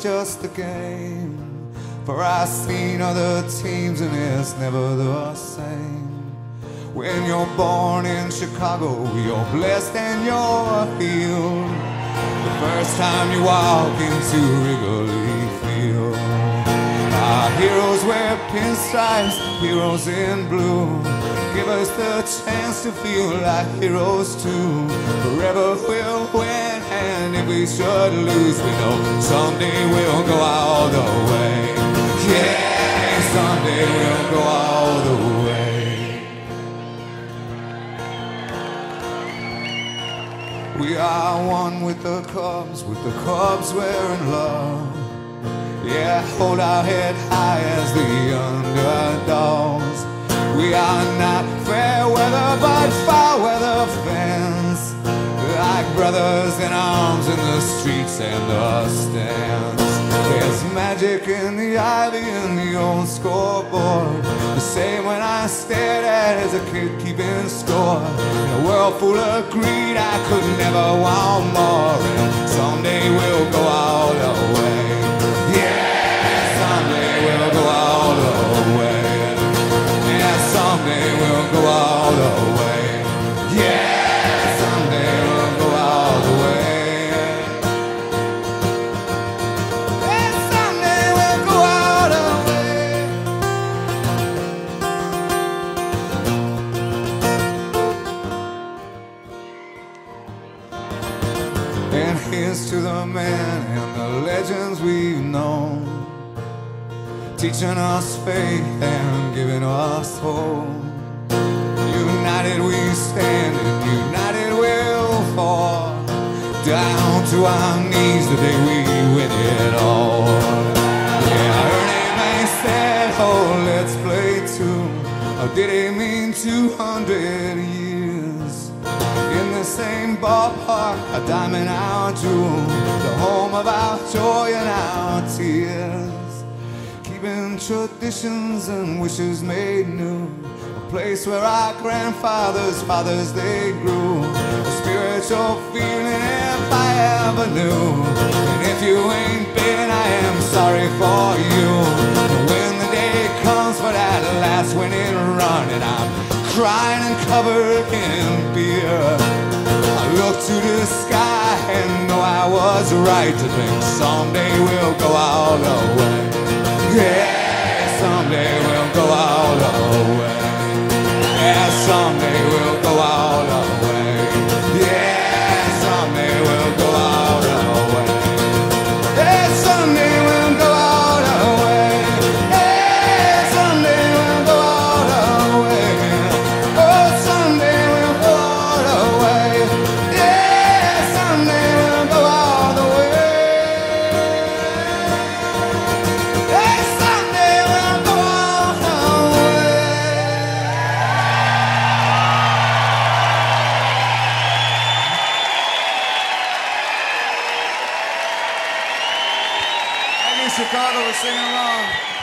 just a game. For I've seen other teams and it's never the same. When you're born in Chicago, you're blessed and you're healed. The first time you walk into Wrigley Field. Our heroes wear pinstripes, heroes in blue. Give us the chance to feel like heroes too. Forever we'll win, and if we should lose, we know someday we'll go all the way. Yeah, someday we'll go all the way. We are one with the Cubs we're in love. Yeah, hold our head high as the underdogs. We are not fair weather but foul weather fans. Like brothers in arms in the streets and the stands. There's magic in the ivy and the old scoreboard. The same when I stared at as a kid keeping score. In a world full of greed I could never want more. And someday we'll go all the way. Yeah, someday we'll go all the way. Yeah, someday we'll go all the way. Yeah, someday we'll go all the way. And here's to the men and the legends we've known, teaching us faith and giving us hope. United we stand and united we'll fall. Down to our knees the day we win it all. Yeah, Ernie May said, oh, let's play two. Or did he mean 200 years? In the same ballpark, a diamond our jewel, the home of our joy and our tears. Keeping traditions and wishes made new, a place where our grandfathers' fathers they grew. A spiritual feeling if I ever knew. And if you ain't been, I am sorry for you. And when the day comes for that last winning run, and I'm crying and covered in beer, I look to the sky and know I was right to think someday we'll go all the way. Yeah, someday we'll go all the way. Yeah, someday we'll go all the way. Yeah, someday we'll go all the way. Yeah, someday we'll go all the way. Yeah, someday we'll go all the way. Oh, someday we'll go all the way. Yeah, someday we'll go all the way. Yeah, someday we'll go all the way. Thank you, Chicago, for singing along.